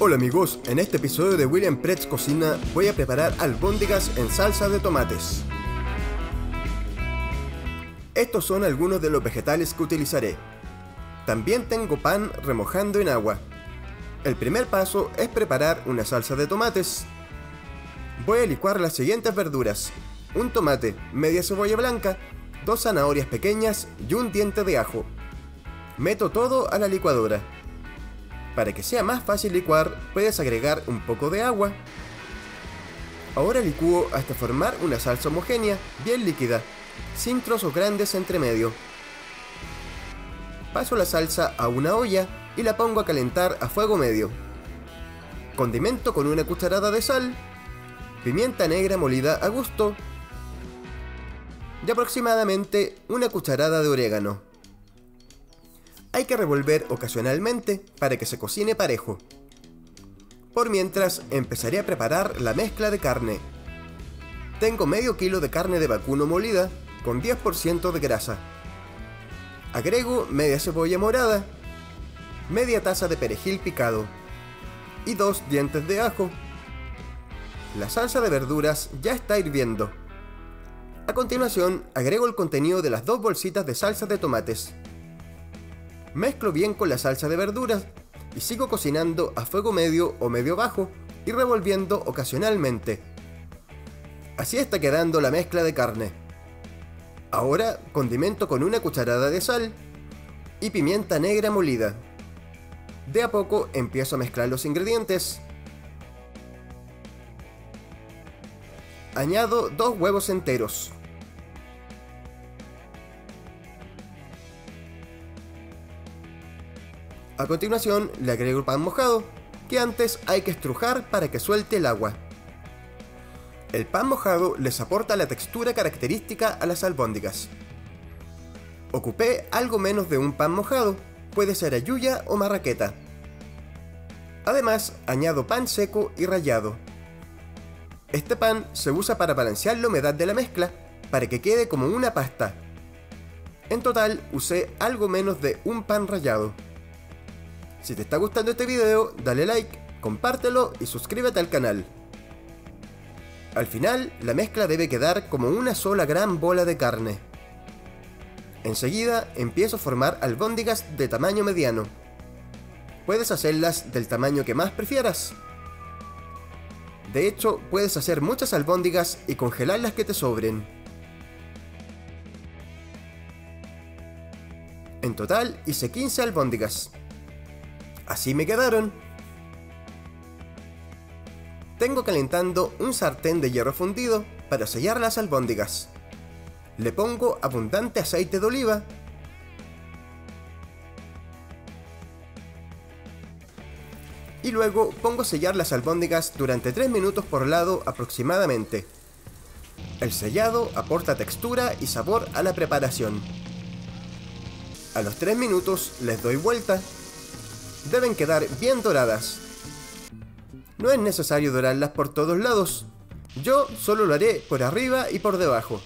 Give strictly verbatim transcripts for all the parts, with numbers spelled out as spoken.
Hola amigos, en este episodio de William Pretz Cocina voy a preparar albóndigas en salsa de tomates. Estos son algunos de los vegetales que utilizaré. También tengo pan remojando en agua. El primer paso es preparar una salsa de tomates. Voy a licuar las siguientes verduras: un tomate, media cebolla blanca, dos zanahorias pequeñas y un diente de ajo. Meto todo a la licuadora. Para que sea más fácil licuar, puedes agregar un poco de agua. Ahora licúo hasta formar una salsa homogénea, bien líquida, sin trozos grandes entre medio. Paso la salsa a una olla y la pongo a calentar a fuego medio. Condimento con una cucharada de sal, pimienta negra molida a gusto y aproximadamente una cucharada de orégano. Hay que revolver ocasionalmente para que se cocine parejo. Por mientras, empezaré a preparar la mezcla de carne. Tengo medio kilo de carne de vacuno molida con diez por ciento de grasa. Agrego media cebolla morada, media taza de perejil picado y dos dientes de ajo. La salsa de verduras ya está hirviendo. A continuación, agrego el contenido de las dos bolsitas de salsa de tomates. Mezclo bien con la salsa de verduras y sigo cocinando a fuego medio o medio bajo y revolviendo ocasionalmente. Así está quedando la mezcla de carne. Ahora condimento con una cucharada de sal y pimienta negra molida. De a poco empiezo a mezclar los ingredientes. Añado dos huevos enteros. A continuación le agrego el pan mojado, que antes hay que estrujar para que suelte el agua. El pan mojado les aporta la textura característica a las albóndigas. Ocupé algo menos de un pan mojado, puede ser ayuya o marraqueta. Además, añado pan seco y rallado. Este pan se usa para balancear la humedad de la mezcla, para que quede como una pasta. En total, usé algo menos de un pan rallado. Si te está gustando este video, dale like, compártelo y suscríbete al canal. Al final, la mezcla debe quedar como una sola gran bola de carne. Enseguida, empiezo a formar albóndigas de tamaño mediano. Puedes hacerlas del tamaño que más prefieras. De hecho, puedes hacer muchas albóndigas y congelar las que te sobren. En total, hice quince albóndigas. Así me quedaron. Tengo calentando un sartén de hierro fundido para sellar las albóndigas. Le pongo abundante aceite de oliva. Y luego pongo a sellar las albóndigas durante tres minutos por lado aproximadamente. El sellado aporta textura y sabor a la preparación. A los tres minutos les doy vuelta. Deben quedar bien doradas. No es necesario dorarlas por todos lados. Yo solo lo haré por arriba y por debajo.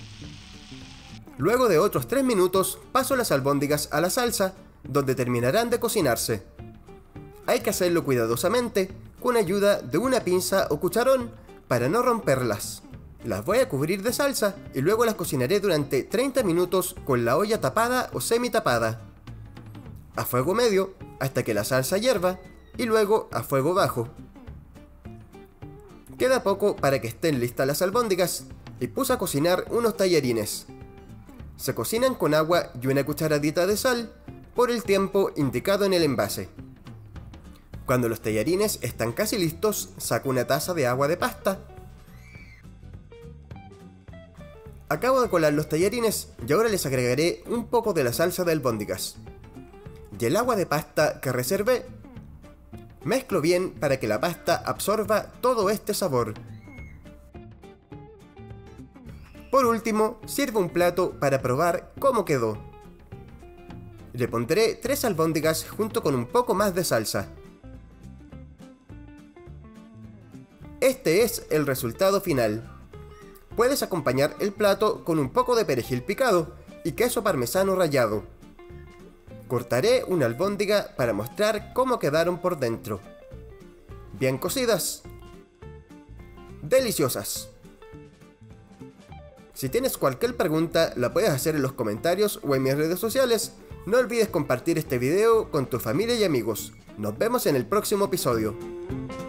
Luego de otros tres minutos paso las albóndigas a la salsa, donde terminarán de cocinarse. Hay que hacerlo cuidadosamente, con ayuda de una pinza o cucharón, para no romperlas. Las voy a cubrir de salsa y luego las cocinaré durante treinta minutos con la olla tapada o semi tapada. A fuego medio, hasta que la salsa hierva, y luego a fuego bajo. Queda poco para que estén listas las albóndigas, y puse a cocinar unos tallarines. Se cocinan con agua y una cucharadita de sal, por el tiempo indicado en el envase. Cuando los tallarines están casi listos, saco una taza de agua de pasta. Acabo de colar los tallarines y ahora les agregaré un poco de la salsa de albóndigas y el agua de pasta que reservé. Mezclo bien para que la pasta absorba todo este sabor. Por último, sirvo un plato para probar cómo quedó. Le pondré tres albóndigas junto con un poco más de salsa. Este es el resultado final. Puedes acompañar el plato con un poco de perejil picado y queso parmesano rallado. Cortaré una albóndiga para mostrar cómo quedaron por dentro. bien cocidas, deliciosas. Si tienes cualquier pregunta, la puedes hacer en los comentarios o en mis redes sociales. No olvides compartir este video con tu familia y amigos. Nos vemos en el próximo episodio.